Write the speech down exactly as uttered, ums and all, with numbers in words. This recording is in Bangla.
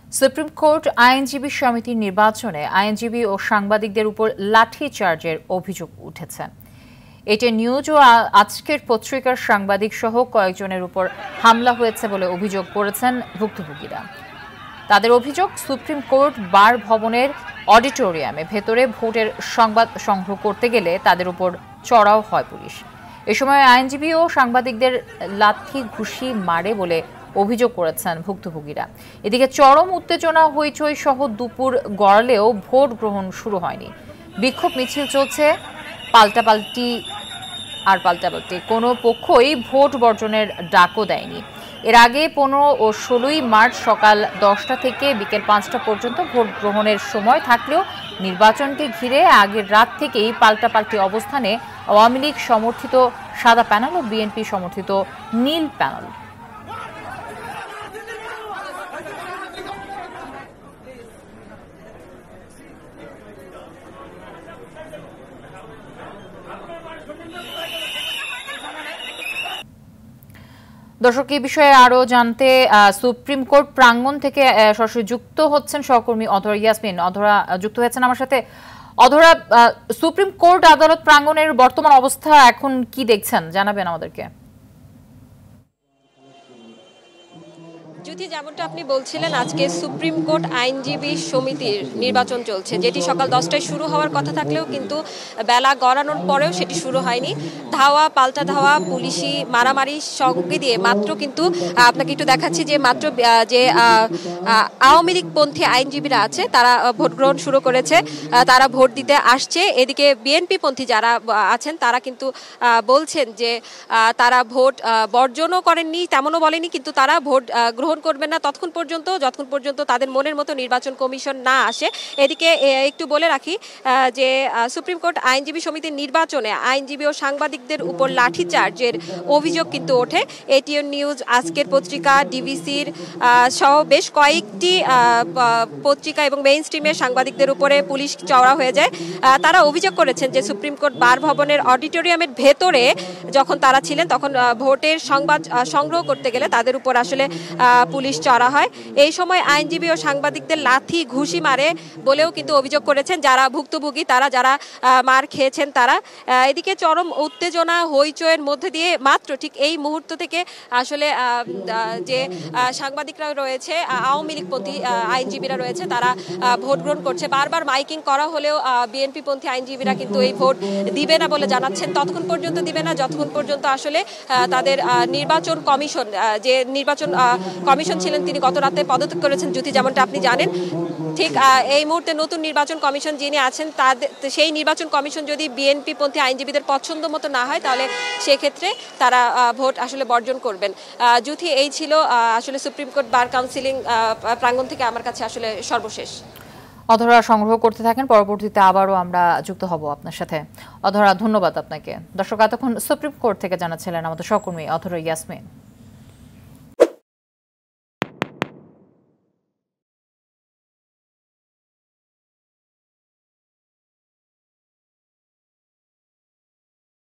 সুপ্রিম কোর্ট আইনজীবী সমিতির নির্বাচনে আইনজীবী ও সাংবাদিকদের উপর লাঠি চার্জের অভিযোগ উঠেছে। এটি নিউজ ও আজকের পত্রিকার সাংবাদিক সহ কয়েকজনের উপর হামলা হয়েছে বলে অভিযোগ করেছেন ভুক্তভোগীরা। তাদের অভিযোগ, সুপ্রিম কোর্ট বার ভবনের অডিটোরিয়ামে ভেতরে ভোটের সংবাদ সংগ্রহ করতে গেলে তাদের উপর চড়াও হয় পুলিশ। এ সময় আইনজীবী ও সাংবাদিকদের লাথি ঘুষি মারে বলে অভিযোগ করেছেন ভুক্তভোগীরা। এদিকে চরম উত্তেজনা, হইচই সহ দুপুর গড়ালেও ভোট গ্রহণ শুরু হয়নি। বিক্ষোভ মিছিল চলছে, পাল্টাপাল্টি আর পাল্টাপাল্টি কোনো পক্ষই ভোট বর্জনের ডাকও দেয়নি। এর আগে পনেরো ও ষোলোই মার্চ সকাল দশটা থেকে বিকেল পাঁচটা পর্যন্ত ভোট গ্রহণের সময় থাকলেও নির্বাচনকে ঘিরে আগের রাত থেকেই পাল্টাপাল্টি অবস্থানে আওয়ামী লীগ সমর্থিত সাদা প্যানেল ও বিএনপি সমর্থিত নীল প্যানেল। দর্শক, এই বিষয়ে আরো জানতে সুপ্রিম কোর্ট প্রাঙ্গণ থেকে সরাসরি যুক্ত হচ্ছেন সহকর্মী অধরা ইয়াসমিন। অধরা যুক্ত হয়েছেন আমার সাথে। অধরা, সুপ্রিম কোর্ট আদালত প্রাঙ্গণের বর্তমান অবস্থা এখন কি দেখছেন, জানাবেন আমাদেরকে। জ্যোতি, যেমনটা আপনি বলছিলেন, আজকে সুপ্রিম কোর্ট আইনজীবী সমিতির নির্বাচন চলছে, যেটি সকাল দশটায় শুরু হওয়ার কথা থাকলেও কিন্তু বেলা গড়ানোর পরেও সেটি শুরু হয়নি। ধাওয়া পাল্টা ধাওয়া, পুলিশি মারামারি সঙ্গে দিয়ে মাত্র কিন্তু আপনাকে একটু দেখাচ্ছি যে মাত্র যে আওয়ামী লীগপন্থী আইনজীবীরা আছে তারা ভোট গ্রহণ শুরু করেছে, তারা ভোট দিতে আসছে। এদিকে বিএনপি পন্থী যারা আছেন তারা কিন্তু বলছেন যে তারা ভোট বর্জনও করেননি, তেমনও বলেনি, কিন্তু তারা ভোট গ্রহণ করবেন না ততক্ষণ পর্যন্ত যতক্ষণ পর্যন্ত তাদের মনের মতো নির্বাচন কমিশন না আসে। এদিকে একটু বলে রাখি যে সুপ্রিম কোর্ট আইনজীবী সমিতির নির্বাচনে আইনজীবী ও সাংবাদিকদের উপর লাঠিচার্জের অভিযোগ কিন্তু ওঠে। এটিএন নিউজ, আজকের পত্রিকা, ডিবিসির সহ বেশ কয়েকটি পত্রিকা এবং মেইন স্ট্রিমের সাংবাদিকদের উপরে পুলিশ চওড়া হয়ে যায়। তারা অভিযোগ করেছেন যে সুপ্রিম কোর্ট বার ভবনের অডিটোরিয়ামের ভেতরে যখন তারা ছিলেন তখন ভোটের সংবাদ সংগ্রহ করতে গেলে তাদের উপর আসলে পুলিশ চড়া হয়। এই সময় আইনজীবী ও সাংবাদিকদের লাথি ঘুষি মারে বলেও কিন্তু অভিযোগ করেছেন যারা ভুক্তভোগী, তারা যারা মার খেয়েছেন তারা। এদিকে চরম উত্তেজনা, হইচইয়ের মধ্যে দিয়ে মাত্র ঠিক এই মুহূর্ত থেকে আসলে যে সাংবাদিকরা রয়েছে, আওয়ামী লীগপন্থী আইনজীবীরা রয়েছে, তারা ভোট গ্রহণ করছে। বারবার মাইকিং করা হলেও বিএনপি পন্থী আইনজীবীরা কিন্তু এই ভোট দিবে না বলে জানাচ্ছেন। ততক্ষণ পর্যন্ত দিবে না যতক্ষণ পর্যন্ত আসলে তাদের নির্বাচন কমিশন, যে নির্বাচন কমিশন ছিলেন তিনি গত রাতে পদত্যাগ করেছেন জ্যোতি, যেমনটা আপনি জানেন। ঠিক এই মুহূর্তে নতুন নির্বাচন কমিশন যিনি আছেন তাদের সেই নির্বাচন কমিশন যদি বিএনপি পন্থী আইনজীবীদের পছন্দ মতো না হয় তাহলে সেক্ষেত্রে তারা ভোট আসলে বর্জন করবেন। জ্যোতি, এই ছিল আসলে সুপ্রিম কোর্ট বার কাউন্সিলিং প্রাঙ্গণ থেকে আমার কাছে আসলে সর্বশেষ। অধরা সংগ্রহ করতে থাকেন, পরবর্তীতে আবারও আমরা যুক্ত হব আপনার সাথে। অধরা, ধন্যবাদ আপনাকে। দর্শক, এতক্ষণ সুপ্রিম কোর্ট থেকে জানাচ্ছিলেন আমাদের সহকর্মী অধরা ইয়াসমিন।